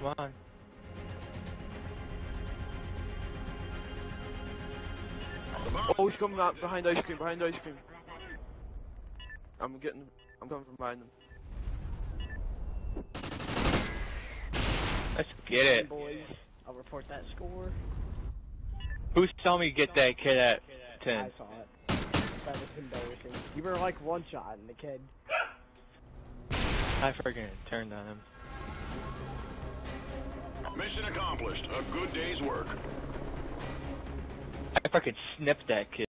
Come on. Oh, he's coming out behind ice cream, behind ice cream. I'm coming from behind him. Let's get it. Boys, I'll report that score. Who saw me get that kid at 10? I saw it. That was embarrassing. You were like one shot and the kid. I freaking turned on him. Mission accomplished. A good day's work. I freaking snipped that kid.